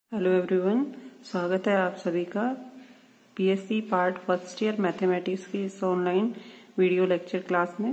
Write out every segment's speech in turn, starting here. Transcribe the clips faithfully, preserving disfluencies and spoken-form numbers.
Hello everyone, स्वागत है आप सभी का PSC part first year mathematics की इस ऑनलाइन वीडियो लेक्चर क्लास में।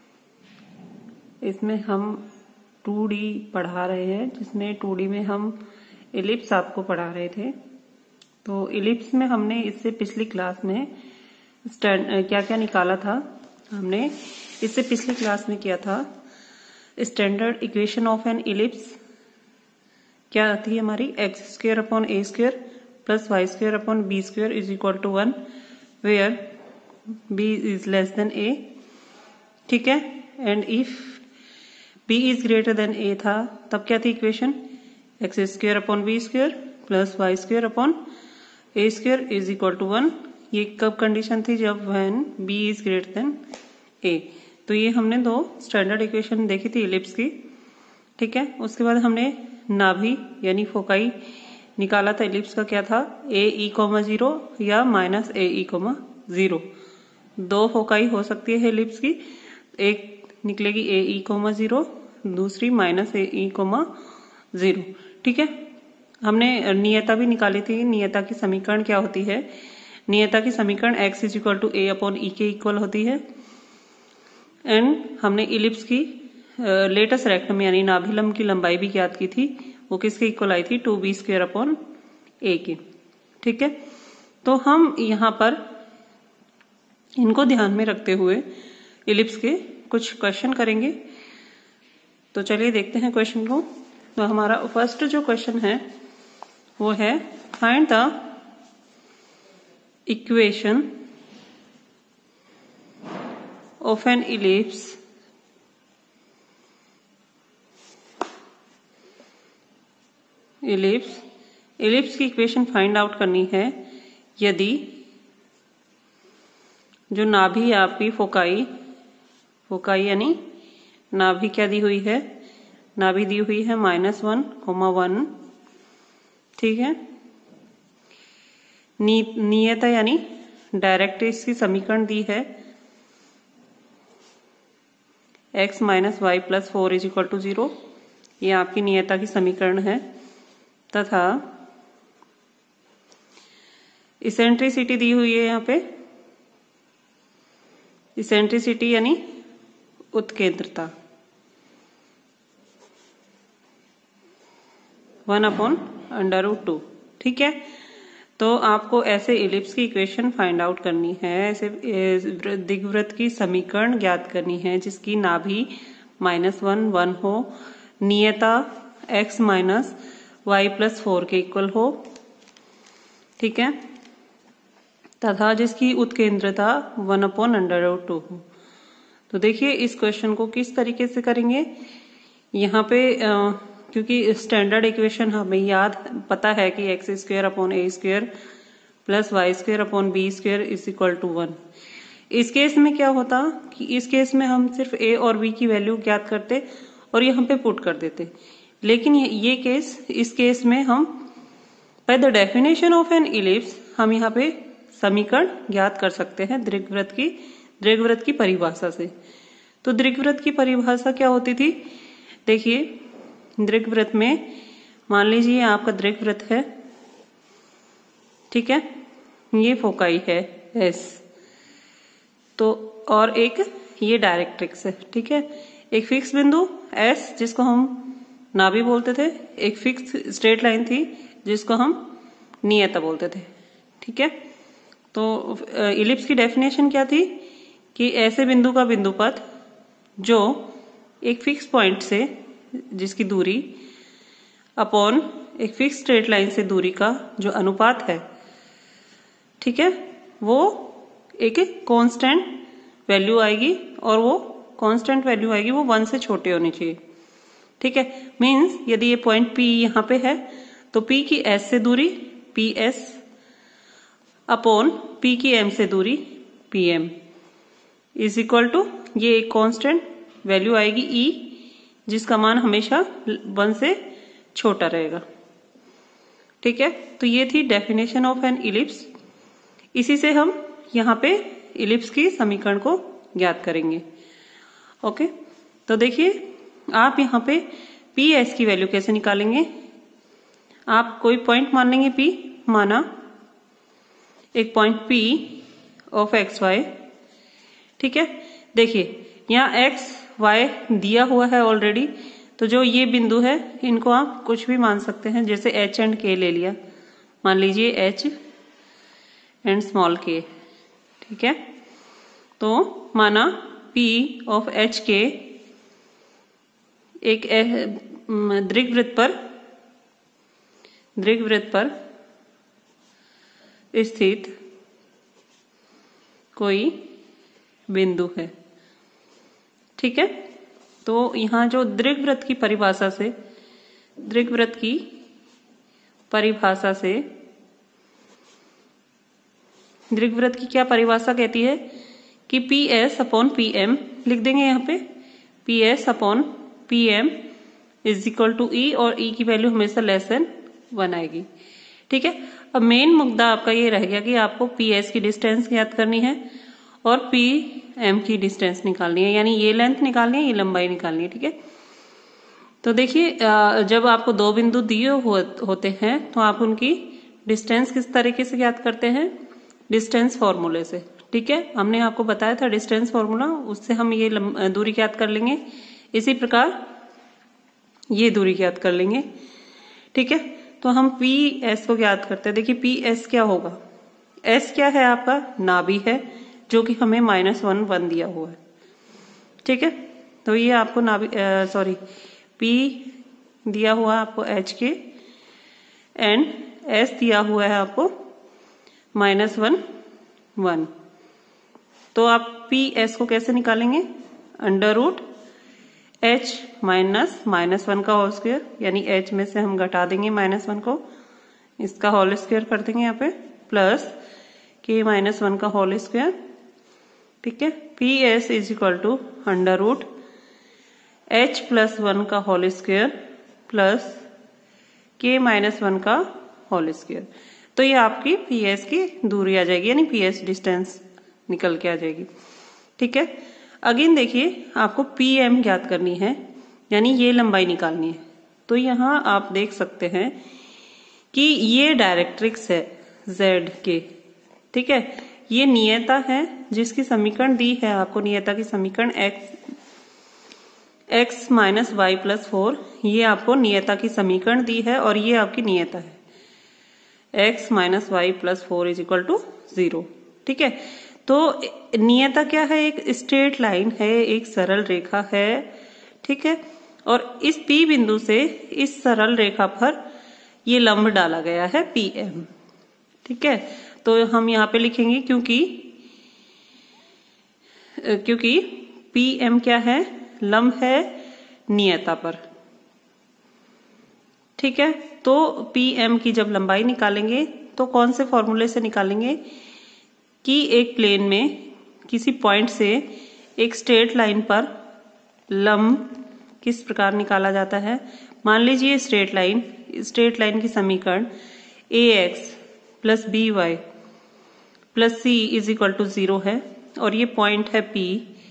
इसमें हम टू डी पढ़ा रहे हैं, जिसमें टू डी में हम इलिप्स आपको पढ़ा रहे थे। तो इलिप्स में हमने इससे पिछली क्लास में क्या क्या निकाला था। हमने इससे पिछली क्लास में किया था standard equation of an ellipse. क्या आती है हमारी x square upon a square plus y square upon b square is equal to one where b is less than a. ठीक है, and if b is greater than a था तब क्या थी equation, x square upon b square plus y square upon a square is equal to one. ये कब condition थी, जब when B is greater than a. तो ये हमने दो स्टैंडर्ड इक्वेशन देखी थी इलिप्स की। ठीक है, उसके बाद हमने नाभि यानी फोकाई निकाला था इलिप्स का। क्या था, ए ई कोमा जीरो या minus a e comma zero. दो फोकाई हो सकती है इलिप्स की, एक निकलेगी ए ई कोमा जीरो, दूसरी minus a e comma zero. ठीक है, हमने नियता भी निकाली थी। नियता की समीकरण क्या होती है, नियता की समीकरण x is equal to a upon e के इक्वल होती है। एंड हमने इलिप्स की लेटेस्ट रेक्टम यानी नाभिलम की लंबाई भी ज्ञात की थी। वो किसके इक्वल आई थी, two b square upon a की। ठीक है, तो हम यहाँ पर इनको ध्यान में रखते हुए इलिप्स के कुछ क्वेश्चन करेंगे। तो चलिए देखते हैं क्वेश्चन को। तो हमारा फर्स्ट जो क्वेश्चन है वो है find the equation of an ellipse ellipse ellipse की इक्वेशन फाइंड आउट करनी है यदि जो नाभि है आपकी फोकाई फोकाई यानी नाभि क्या दी हुई है, नाभि दी हुई है माइनस वन कोमा वन। ठीक है, नी, नियता यानी डायरेक्ट इसकी समीकरण दी है x minus y plus four is equal to zero. ये आपकी नियता की समीकरण है। तथा इसेंट्रिसिटी दी हुई है यहाँ पे, इसेंट्रिसिटी यानी उत्केंद्रता one upon under root two. ठीक है, तो आपको ऐसे इलिप्स की इक्वेशन फाइंड आउट करनी है, ऐसे दिग्वृत्त की समीकरण ज्ञात करनी है जिसकी नाभि माइनस वन वन हो, नियता x minus y plus four के इक्वल हो। ठीक है, तथा जिसकी उत्केंद्रता one upon under root two हो। तो देखिए इस क्वेश्चन को किस तरीके से करेंगे। यहाँ पे आ, क्योंकि स्टैंडर्ड इक्वेशन हमें याद पता है कि x square upon a square plus y square upon b square is equal to one. इस केस में क्या होता कि इस केस में हम सिर्फ ए और बी की वैल्यू ज्ञात करते और यहाँ पे पुट कर देते। लेकिन ये, ये केस इस केस में हम by the definition of an ellipse हम यहाँ पे समीकरण ज्ञात कर सकते हैं दीर्घवृत्त की दीर्घवृत्त की परिभाषा से। तो दीर्घवृत्त की परिभाषा क्या होती थी, देखिए दीर्घवृत्त में मान लीजिए आपका दीर्घवृत्त है। ठीक है, ये फोकाई है एस, तो और एक ये डायरेक्ट्रिक्स है। ठीक है, एक फिक्स बिंदु एस जिसको हम नाभि बोलते थे, एक फिक्स स्ट्रेट लाइन थी जिसको हम नियता बोलते थे। ठीक है, तो इलिप्स की डेफिनेशन क्या थी कि ऐसे बिंदु का बिंदु पथ जो एक फिक्स पॉइंट से जिसकी दूरी अपॉन एक फिक्स स्ट्रेट लाइन से दूरी का जो अनुपात है, ठीक है, वो एक कांस्टेंट वैल्यू आएगी और वो कांस्टेंट वैल्यू आएगी वो वन से छोटे होनी चाहिए। ठीक है, मीन्स यदि ये पॉइंट P यहाँ पे है तो P की S से दूरी पी एस अपॉन P की M से दूरी P M is equal to ये एक कांस्टेंट वैल्यू आएगी E जिसका मान हमेशा वन से छोटा रहेगा। ठीक है, तो ये थी डेफिनेशन ऑफ एन इलिप्स। इसी से हम यहाँ पे इलिप्स की समीकरण को ज्ञात करेंगे। ओके, तो देखिए आप यहाँ पे पी एस की वैल्यू कैसे निकालेंगे। आप कोई पॉइंट मान लेंगे P, माना एक point P of x y. ठीक है, देखिए यहाँ एक्स वाई दिया हुआ है ऑलरेडी, तो जो ये बिंदु है इनको आप कुछ भी मान सकते हैं, जैसे H एंड K ले लिया, मान लीजिए H एंड स्मॉल K। ठीक है, तो माना P ऑफ एच के एक दीर्घवृत्त पर दीर्घवृत्त पर स्थित कोई बिंदु है। ठीक है, तो यहाँ जो दीर्घवृत्त की परिभाषा से दीर्घवृत्त की परिभाषा से दीर्घवृत्त की क्या परिभाषा कहती है कि P S upon P M लिख देंगे यहाँ पे, P S upon P M is equal to e, और ई की वैल्यू हमेशा लेस देन वन आएगी। ठीक है, अब मेन मुद्दा आपका ये रह गया कि आपको पी एस की डिस्टेंस ज्ञात करनी है और पी एम की डिस्टेंस निकालनी है, यानी ये लेंथ निकालनी है, ये लंबाई निकालनी है। ठीक है, तो देखिए जब आपको दो बिंदु दिए हो, होते हैं तो आप उनकी डिस्टेंस किस तरीके से ज्ञात करते हैं, डिस्टेंस फॉर्मूले से। ठीक है, हमने आपको बताया था डिस्टेंस फॉर्मूला, उससे हम ये दूरी ज्ञात कर लेंगे, इसी प्रकार ये दूरी ज्ञात कर लेंगे। ठीक है, तो हम पी एस को ज्ञात करते हैं। देखिए पी एस क्या होगा, एस क्या है आपका, नाभि है, जो कि हमें माइनस वन वन दिया हुआ है। ठीक है, तो ये आपको नाभि सॉरी पी दिया हुआ है आपको एच के, एंड एस दिया हुआ है आपको माइनस वन वन। तो आप पी एस को कैसे निकालेंगे, under root h minus minus one का होल स्क्वायर, यानी एच में से हम घटा देंगे माइनस वन को, इसका होल स्क्वायर कर देंगे यहाँ पे, प्लस के माइनस वन का होल स्क्वायर। ठीक है, P S is equal to under root h plus one का whole square plus k minus one का होल स्क्वायर। तो ये आपकी पी एस की दूरी आ जाएगी, यानी पी एस डिस्टेंस निकल के आ जाएगी। ठीक है, अगेन देखिए आपको पी एम ज्ञात करनी है, यानी ये लंबाई निकालनी है। तो यहाँ आप देख सकते हैं कि ये डायरेक्ट्रिक्स है जेड के। ठीक है, ये नियता है जिसकी समीकरण दी है आपको, नियता की समीकरण x x minus y plus four, ये आपको नियता की समीकरण दी है और ये आपकी नियता है x minus y plus four is equal to zero. ठीक है, तो नियता क्या है, एक स्ट्रेट लाइन है, एक सरल रेखा है। ठीक है, और इस P बिंदु से इस सरल रेखा पर ये लंब डाला गया है पी एम। ठीक है, तो हम यहाँ पे लिखेंगे क्योंकि क्योंकि पी एम क्या है, लंब है नियता पर। ठीक है, तो पी एम की जब लंबाई निकालेंगे तो कौन से फॉर्मूले से निकालेंगे कि एक प्लेन में किसी पॉइंट से एक स्ट्रेट लाइन पर लंब किस प्रकार निकाला जाता है। मान लीजिए स्ट्रेट लाइन स्ट्रेट लाइन की समीकरण a x plus b y plus c is equal to zero है, और ये पॉइंट है पी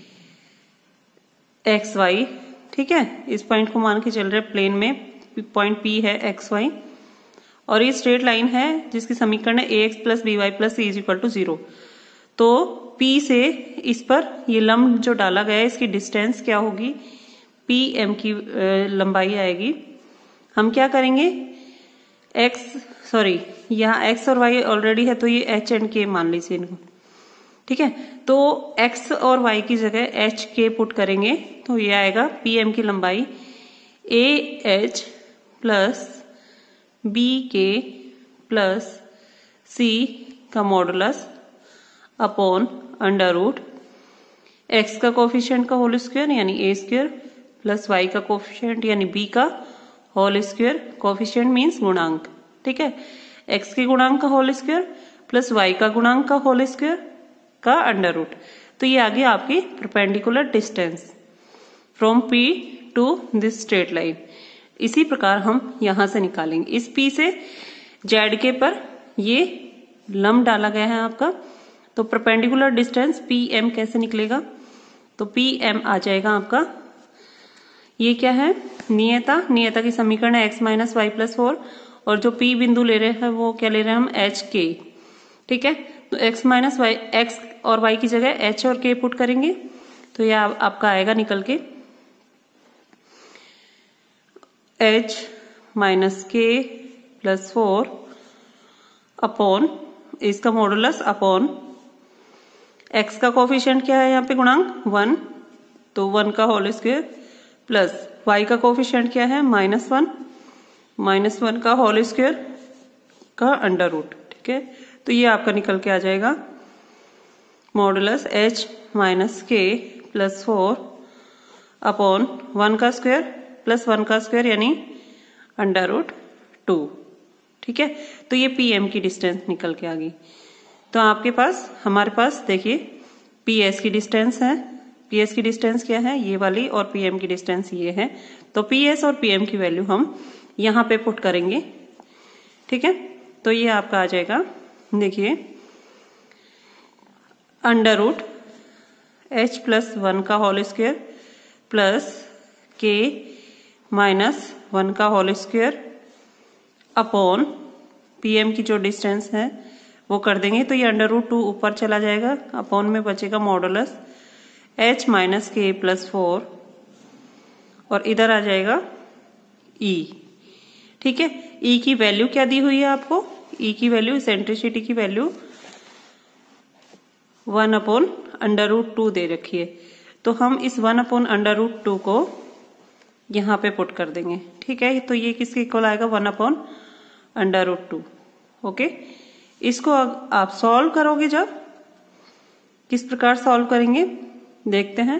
एक्स वाई। ठीक है, इस पॉइंट को मान के चल रहे प्लेन में, पॉइंट पी है एक्स वाई, और ये स्ट्रेट लाइन है जिसकी समीकरण है a x plus b y plus c is equal to zero. तो P से इस पर ये लंब जो डाला गया है इसकी डिस्टेंस क्या होगी, पी एम की लंबाई आएगी। हम क्या करेंगे, x सॉरी यहाँ x और y ऑलरेडी है, तो ये h एंड k मान लीजिए इनको। ठीक है, तो x और y की जगह h k पुट करेंगे तो ये आएगा पी एम की लंबाई a h plus b k plus c का modulus upon under root x का कोफिशिएंट का होल स्क्वायर यानी ए स्क्वायर प्लस वाई का कोफिशिएंट यानी बी का होल स्क्वायर। कोफिशिएंट मीन्स गुणांक। ठीक है, एक्स के गुणांक का होल स्क्वायर प्लस वाई का गुणांक का होल स्क्वायर का अंडर रूट। तो ये आ गया आपकी perpendicular distance from P to this straight line. इसी प्रकार हम यहां से निकालेंगे, इस पी से जेड के पर ये लंब डाला गया है आपका, तो परपेंडिकुलर डिस्टेंस पी एम कैसे निकलेगा, तो पी एम आ जाएगा आपका, ये क्या है नियता, नियता की समीकरण है x minus y plus four, और जो P बिंदु ले रहे हैं वो क्या ले रहे हैं हम एच के। ठीक है, तो x माइनस वाई, एक्स और y की जगह h और k पुट करेंगे तो यह आप, आपका आएगा निकल के h minus k plus four upon इसका मॉडुलस अपॉन x का कोफिशिएंट क्या है यहाँ पे गुणांक वन, तो वन का होल स्क्वायर प्लस y का कोफिशिएंट क्या है माइनस वन, माइनस वन का होल स्क्वायर का अंडर रूट। ठीक है, तो ये आपका निकल के आ जाएगा modulus h minus k plus four upon one का स्क्वायर प्लस वन का स्क्वायर यानी अंडर रूट टू। ठीक है, तो ये पी एम की डिस्टेंस निकल के आ गई। तो आपके पास हमारे पास देखिए पी एस की डिस्टेंस है, पी एस की डिस्टेंस क्या है ये वाली, और पी एम की डिस्टेंस ये है। तो पी एस और पी एम की वैल्यू हम यहाँ पे पुट करेंगे। ठीक है, तो ये आपका आ जाएगा देखिए under root h plus one का whole square plus k minus one का होल स्क्वायर अपॉन पीएम की जो डिस्टेंस है वो कर देंगे तो ये अंडर रूट टू ऊपर चला जाएगा, अपॉन में बचेगा modulus h minus k plus four और इधर आ जाएगा ई। ठीक है, ई की वैल्यू क्या दी हुई है आपको, ई की वैल्यू सेंट्रिसिटी की value one upon under root two दे रखी है, तो हम इस one upon under root two को यहाँ पे पुट कर देंगे। ठीक है, तो ये किसके इक्वल आएगा one upon under root two. Okay, इसको आप सॉल्व करोगे जब, किस प्रकार सॉल्व करेंगे देखते हैं।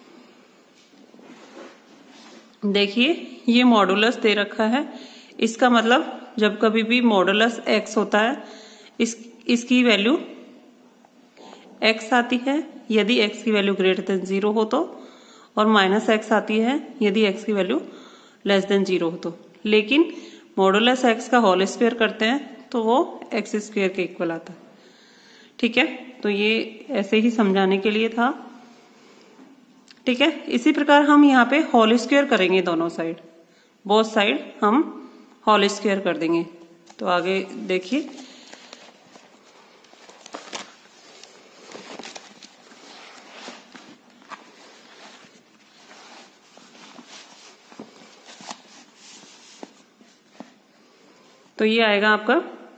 देखिए ये मॉडुलस दे रखा है, इसका मतलब जब कभी भी मॉडुलस x होता है इस इसकी वैल्यू x आती है यदि x की वैल्यू ग्रेटर देन जीरो हो तो, और माइनस एक्स आती है यदि x की वैल्यू लेस देन जीरो हो तो। लेकिन मॉडुलस x का होल स्क्वायर करते हैं तो वो एक्स स्क्वायर के इक्वल आता है। ठीक है, तो ये ऐसे ही समझाने के लिए था। ठीक है, इसी प्रकार हम यहाँ पे होल स्क्वायर करेंगे दोनों साइड, बोथ साइड हम होल स्क्वायर कर देंगे। तो आगे देखिए तो ये आएगा आपका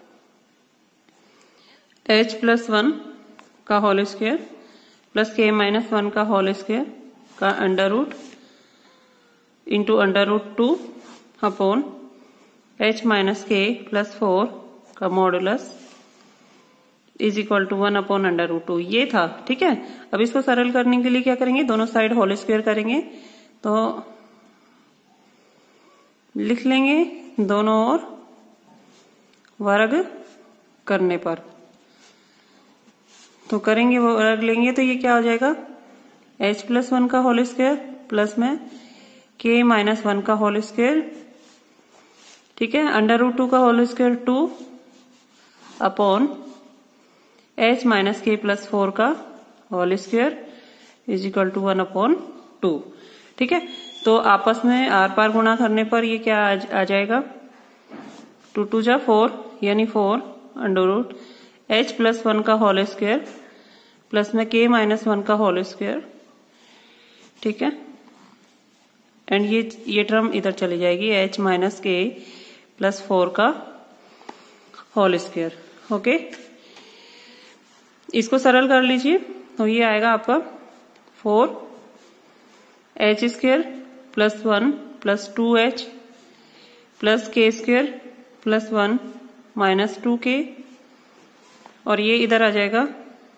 h प्लस वन का whole square plus k minus one का होल स्क्वायर का under root into under root two upon h minus k plus four का modulus is equal to one upon under root two, ये था। ठीक है, अब इसको सरल करने के लिए क्या करेंगे, दोनों साइड होल स्क्वायर करेंगे तो लिख लेंगे दोनों ओर वर्ग करने पर, तो करेंगे वो वर्ग लेंगे तो ये क्या हो जाएगा h प्लस वन का होल स्क्वायर प्लस में k माइनस वन का होल स्क्वायर। ठीक है, अंडर रूट टू का whole square two upon h minus k plus four का whole square is equal to one upon two. ठीक है, तो आपस में आर पार गुणा करने पर ये क्या आ, आ जाएगा टू टू जा फोर यानी four under root h plus one का होल स्क्वायर प्लस में के माइनस वन का होल स्क्वायर। ठीक है, एंड ये ये टर्म इधर चली जाएगी h minus k plus four का होल स्क्वायर। ओके, इसको सरल कर लीजिए तो ये आएगा आपका four h square plus one plus two h plus k square plus one minus two k, और ये इधर आ जाएगा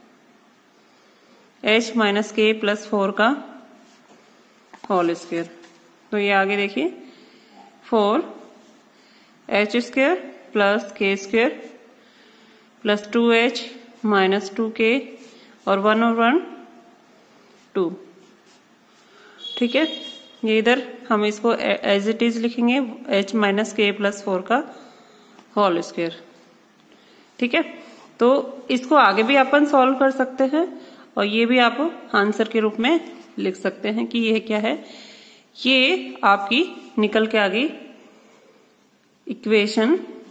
h minus k plus four का होल स्क्वायर। तो ये आगे देखिए four h square plus k square plus two h minus two k और वन और वन टू। ठीक है, ये इधर हम इसको एज इट इज लिखेंगे h minus k plus four का होल स्क्वायर। ठीक है, तो इसको आगे भी अपन सॉल्व कर सकते हैं और ये भी आप आंसर के रूप में लिख सकते हैं कि ये क्या है, ये आपकी निकल के आ गई equation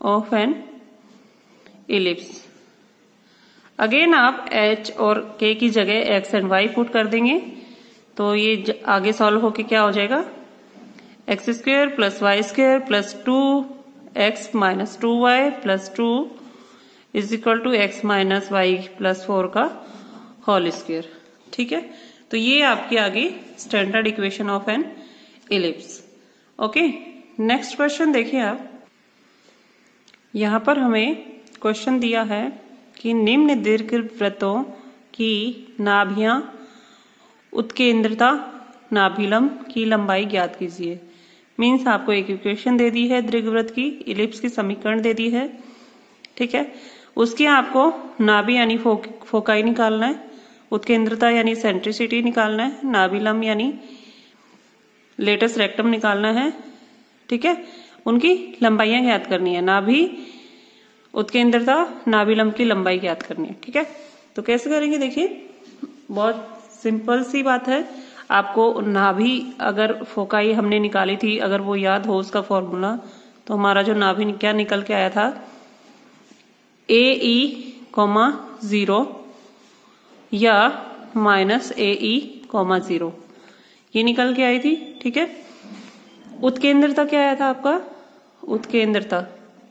of an ellipse. Again आप h और k की जगह x एंड y पुट कर देंगे तो ये आगे सॉल्व होके क्या हो जाएगा, x square plus y square plus two x minus two y plus two is equal to x minus y plus four का होल स्क्वेयर। ठीक है, तो ये आपकी आगे standard equation of an ellipse. Okay, next question देखिए आप। यहां पर हमें क्वेश्चन दिया है कि निम्न दीर्घवृत्तों की नाभियां उत्केंद्रता नाभिलंब की लंबाई ज्ञात कीजिए। मीन्स आपको एक इक्वेशन दे दी है दीर्घवृत्त की, इलिप्स की समीकरण दे दी है। ठीक है, उसकी आपको नाभि यानी फोक, फोकाई निकालना है, उत्केंद्रता यानी सेंट्रिसिटी निकालना है, नाभिलंब यानी लेटस रेक्टम निकालना है। ठीक है, उनकी लंबाइयां ज्ञात करनी है, नाभि उत्केंद्रता नाभिलंब की लंबाई ज्ञात करनी है। ठीक है, तो कैसे करेंगे देखिए, बहुत सिंपल सी बात है। आपको नाभि अगर फोकाई हमने निकाली थी, अगर वो याद हो उसका फॉर्मूला, तो हमारा जो नाभि क्या निकल के आया था, ए ई कॉमा जीरो या minus a e comma zero, ये निकल के आई थी। ठीक है, उत्केंद्रता क्या आया था आपका, उत्केंद्रता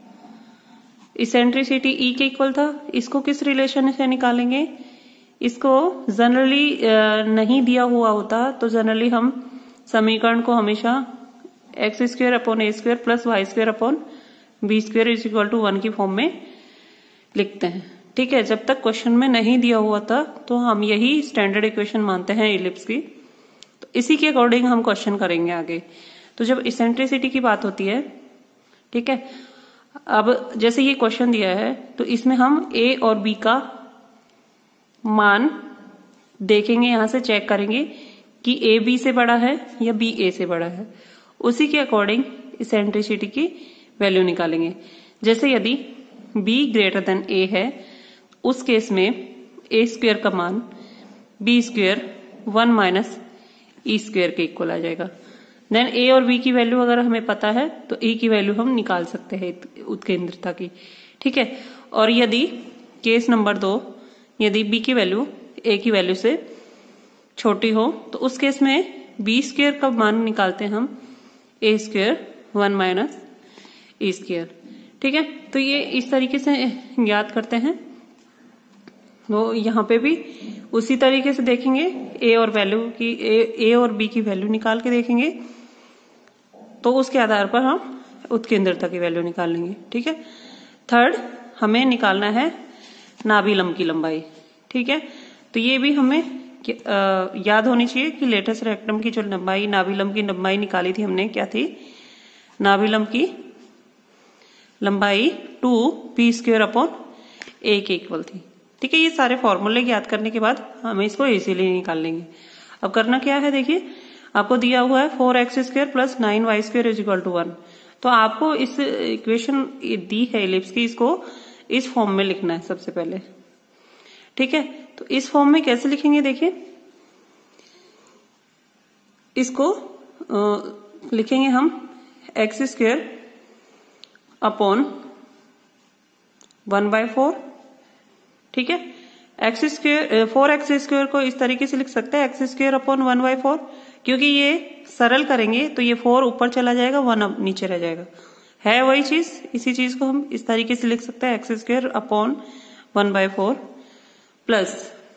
इसेंट्रिसिटी ई के इक्वल था। इसको किस रिलेशन से निकालेंगे, इसको जनरली नहीं दिया हुआ होता तो जनरली हम समीकरण को हमेशा x square upon a square plus y square upon b square is equal to one की फॉर्म में लिखते हैं। ठीक है, जब तक क्वेश्चन में नहीं दिया हुआ था तो हम यही स्टैंडर्ड इक्वेशन मानते हैं इलिप्स की, तो इसी के अकॉर्डिंग हम क्वेश्चन करेंगे आगे। तो जब इसेंट्रिसिटी की बात होती है, ठीक है, अब जैसे ये क्वेश्चन दिया है तो इसमें हम ए और बी का मान देखेंगे, यहां से चेक करेंगे कि ए बी से बड़ा है या बी ए से बड़ा है, उसी के अकॉर्डिंग इसेंट्रिसिटी की वैल्यू निकालेंगे। जैसे यदि b ग्रेटर देन a है, उस केस में a स्क्वेयर का मान b square one minus e square के इक्वल आ जाएगा। देन a और b की वैल्यू अगर हमें पता है तो e की वैल्यू हम निकाल सकते हैं उत्केंद्रता की। ठीक है, और यदि केस नंबर दो, यदि b की वैल्यू a की वैल्यू से छोटी हो तो उस केस में b स्क्वेयर का मान निकालते हैं हम a square one minus e square. ठीक है, तो ये इस तरीके से ज्ञात करते हैं। वो यहाँ पे भी उसी तरीके से देखेंगे, a और वैल्यू की a, a और b की वैल्यू निकाल के देखेंगे तो उसके आधार पर हम उत्केंद्रता की वैल्यू निकाल लेंगे। ठीक है, थर्ड हमें निकालना है नाभिलंब की लंबाई। ठीक है, तो ये भी हमें आ, याद होनी चाहिए कि लेटस रेक्टम की जो लंबाई, नाभिलंब की लंबाई निकाली थी हमने, क्या थी, नाभिलंब की लंबाई two p square upon a के इक्वल थी। ठीक है, ये सारे फॉर्मूले ज्ञात करने के बाद हमें इसको इजीली निकाल लेंगे। अब करना क्या है देखिए, आपको दिया हुआ है four x square plus nine y square is equal to one, तो आपको इस इक्वेशन दी है इलिप्स की, इसको इस फॉर्म में लिखना है सबसे पहले। ठीक है, तो इस फॉर्म में कैसे लिखेंगे देखिए, इसको आ, लिखेंगे हम x square upon one by four. ठीक है, x square four x square को इस तरीके से लिख सकते हैं x square upon one by four, क्योंकि ये सरल करेंगे तो ये फोर ऊपर चला जाएगा, वन अब नीचे रह जाएगा, है वही चीज। इसी चीज को हम इस तरीके से लिख सकते हैं x square upon one by four plus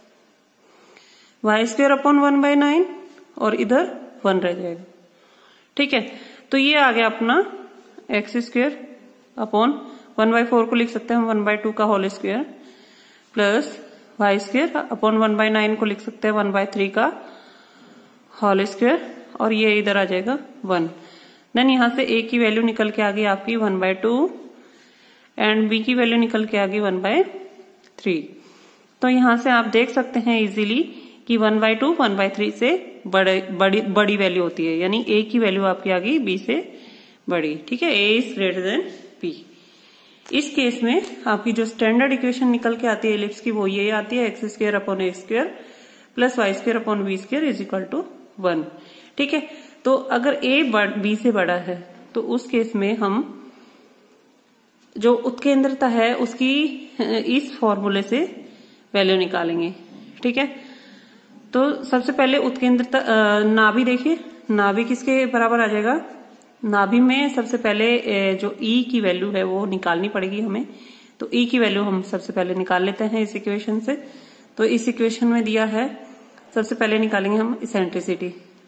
y square upon one by nine और इधर वन रह जाएगा। ठीक है, तो ये आ गया अपना x square upon one by four को लिख सकते हैं हम वन बाय टू का whole square plus y square upon one by nine को लिख सकते हैं वन बाय थ्री का होल स्क्वेयर, और ये इधर आ जाएगा वन। देन यहां से a की वैल्यू निकल के आ गई आपकी one by two and b की वैल्यू निकल के आ गई वन बाय थ्री। तो यहां से आप देख सकते हैं इजीली कि one by two one by three से बड़े बड़ी बड़ी वैल्यू होती है, यानी a की वैल्यू आपकी आ गई b से बड़ी। ठीक है, a is greater than b। इस केस में आपकी जो स्टैंडर्ड इक्वेशन निकल के आती है इलिप्स की, वो ये आती है x square upon a square plus y square upon b square is equal to one. ठीक है, तो अगर a बी से बड़ा है तो उस केस में हम जो उत्केंद्रता है उसकी इस फॉर्मूले से वैल्यू निकालेंगे। ठीक है, तो सबसे पहले उत्केंद्रता नाभि देखिए, नाभि किसके बराबर आ जाएगा, नाभि में सबसे पहले जो ई की वैल्यू है वो निकालनी पड़ेगी हमें। तो ई की वैल्यू हम सबसे पहले निकाल लेते हैं इस इक्वेशन से। तो इस इक्वेशन में दिया है, सबसे पहले निकालेंगे हम इसेंट्रिसिटी।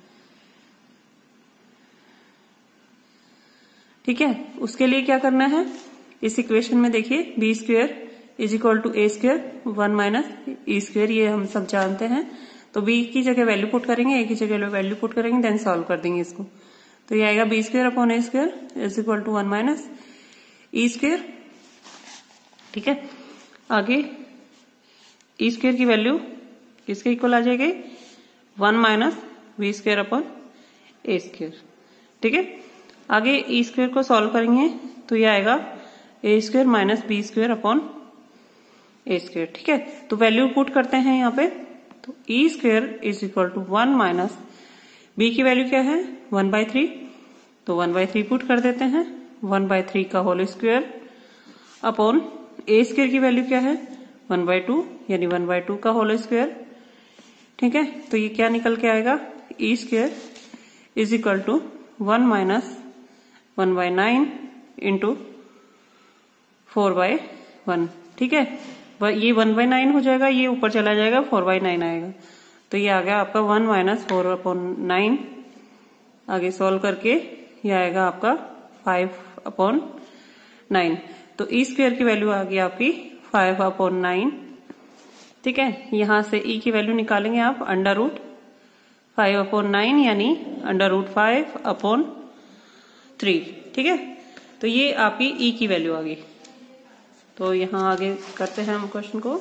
ठीक है, उसके लिए क्या करना है, इस इक्वेशन में देखिए b square is equal to a square one minus e square, ये हम सब जानते हैं। तो बी की जगह वैल्यू पुट करेंगे, ए की जगह वैल्यू पुट करेंगे, देन सॉल्व कर देंगे इसको। तो ये आएगा b square upon a square is equal to one minus e square. ठीक है, आगे ई स्क्वेयर की वैल्यू किसके इक्वल आ जाएगी, one minus b square upon a square. ठीक है, आगे ई स्क्वेयर को सॉल्व करेंगे तो ये आएगा a square minus b square upon a square. ठीक है, तो वैल्यू पुट करते हैं यहाँ पे। तो e square is equal to one minus b की वैल्यू क्या है, वन बाई थ्री, तो वन बाई थ्री पुट कर देते हैं, वन बाई थ्री का whole square upon a square की वैल्यू क्या है, वन बाई टू, यानी वन बाई टू का होल स्क्वेयर। ठीक है, तो ये क्या निकल के आएगा, e square is equal to one minus one by nine into four by one. ठीक है, ये वन बाई नाइन हो जाएगा, ये ऊपर चला जाएगा, फोर बाई नाइन आएगा। तो ये आ गया आपका one minus four upon nine. आगे सॉल्व करके ये आएगा आपका फाइव अपॉन नाइन। तो ई स्क्वेयर की वैल्यू आ गई आपकी फाइव अपॉन नाइन। ठीक है, यहां से ई की वैल्यू निकालेंगे आप, under root five upon nine यानी under root five upon three. ठीक है, तो ये आपकी ई की वैल्यू आ गई। तो यहां आगे करते हैं हम क्वेश्चन को।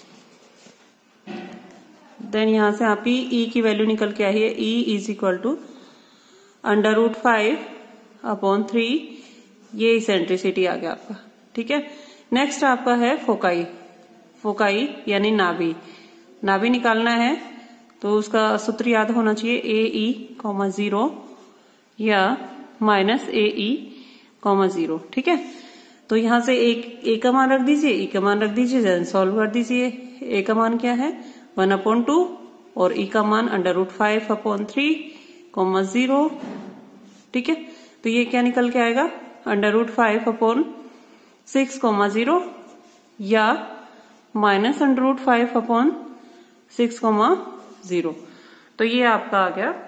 देन यहां से आपकी ई की वैल्यू निकल के आई है, e is equal to under root five upon three, ये इसेंट्रिसिटी आ गया आपका। ठीक है, नेक्स्ट आपका है फोकाई। फोकाई यानी नाभि, नाभि निकालना है तो उसका सूत्र याद होना चाहिए, ए ई कॉमा जीरो या minus a e comma zero. ठीक है, तो यहां से एक ए का मान रख दीजिए, ई का मान रख दीजिए, देन सॉल्व कर दीजिए। ए का मान क्या है, वन अपॉन टू, और ई का मान under root five upon three comma zero. ठीक है, तो ये क्या निकल के आएगा, under root five upon six comma zero या minus under root five upon six comma zero. तो ये आपका आ गया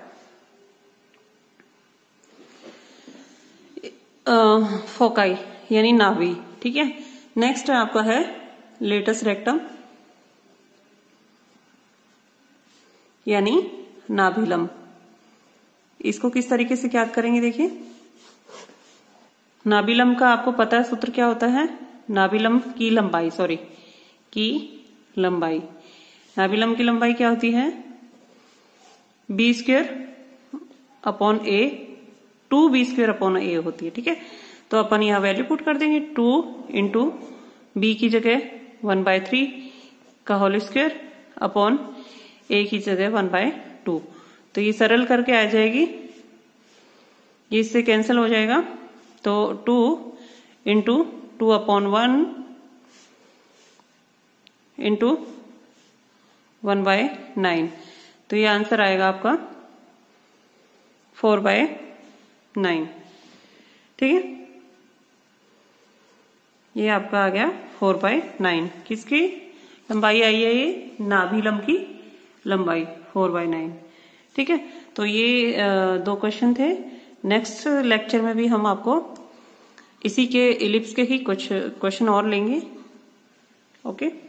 फोकाई यानी नाभि। ठीक है, नेक्स्ट आपका है लेटस रेक्टम यानी नाभिलम। इसको किस तरीके से याद करेंगे, देखिए नाभिलम का आपको पता है सूत्र क्या होता है, नाभिलम की लंबाई, सॉरी की लंबाई, नाभिलम की लंबाई क्या होती है, b square upon a, two b square upon a होती है। ठीक है, तो अपन यहां वैल्यू पुट कर देंगे, टू इंटू बी की जगह वन बाय थ्री का होल स्क्वेयर अपॉन ए की जगह वन बाय टू। तो ये सरल करके आ जाएगी, ये इससे कैंसिल हो जाएगा। तो two into two upon one into one by nine, तो ये आंसर आएगा आपका फोर बाय नाइन। ठीक है, ये आपका आ गया फोर बाय नाइन। किसकी लंबाई आई है, ये नाभिलम की लंबाई फोर बाय नाइन। ठीक है, तो ये दो क्वेश्चन थे। नेक्स्ट लेक्चर में भी हम आपको इसी के इलिप्स के ही कुछ क्वेश्चन और लेंगे। ओके।